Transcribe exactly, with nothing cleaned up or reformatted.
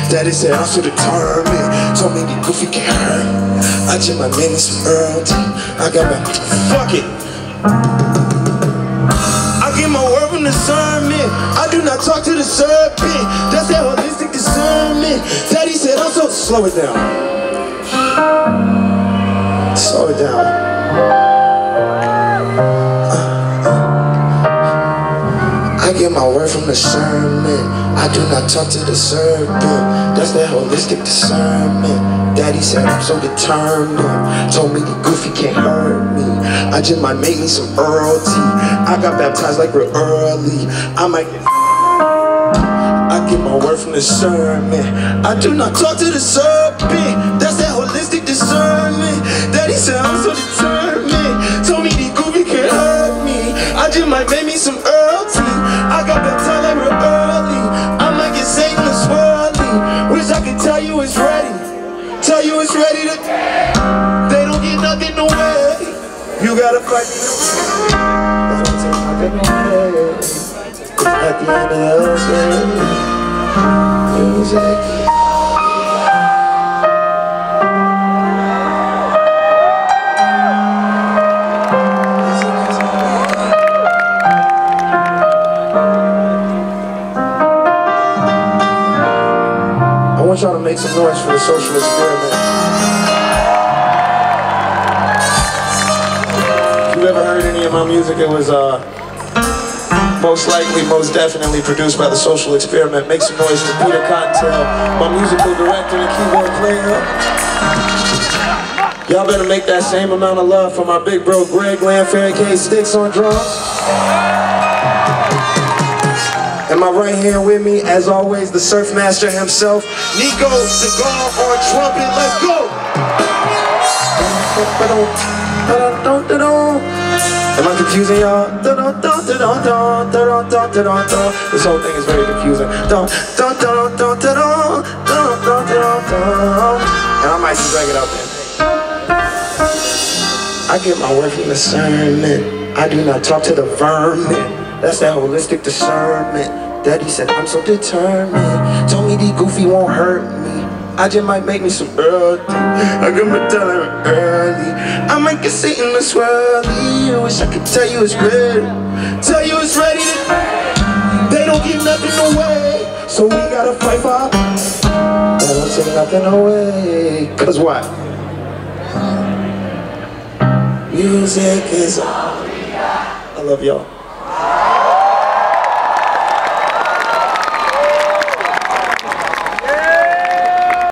Daddy said I'm so determined. Told me the goofy can't hurt. I just might make me some Earl T. I got my fuck it. I get my word from discernment. I do not talk to the serpent. That's that holistic discernment. Daddy said I'm so slow it down. Slow it down. I get my word from discernment. I do not talk to the serpent. That's that holistic discernment. Daddy said I'm so determined. Told me the goofy can't hurt me. I just might make me some Earl T. I got baptized like real early. I might get I get my word from discernment. I do not talk to the serpent. That's that holistic discernment. Daddy said I'm so determined. Told me the goofy can't hurt me. I just might make me some Earl T. I got baptized like real early. I might get Satan to swirly. Wish I could tell you it's ready. Tell you it's ready to. They don't get nothing away. You gotta fight me. They don't take nothing away. At the end of the day, music. I want y'all to make some noise for the social experiment. If you ever heard any of my music, it was uh, most likely, most definitely produced by the Social Experiment. Make some noise for Peter Cottontail, my musical director and keyboard player. Y'all better make that same amount of love for my big bro Greg Landfair, aka Sticks on drums. And my right hand with me, as always, the surf master himself, Nico Cigar on trumpet. Let's go! Am I confusing y'all? This whole thing is very confusing. And I might just drag it out there. I get my word from discernment. I do not talk to the vermin. That's that holistic discernment. Daddy said I'm so determined. Told me the goofy won't hurt me. I just might make me some Earl T. I got my tell her early. I might get Satan to swirly. I wish I could tell you it's ready. Tell you it's ready to. They don't give nothing away. So we gotta fight for our. They don't take nothing away. Cause what? Music is all we got. I love y'all.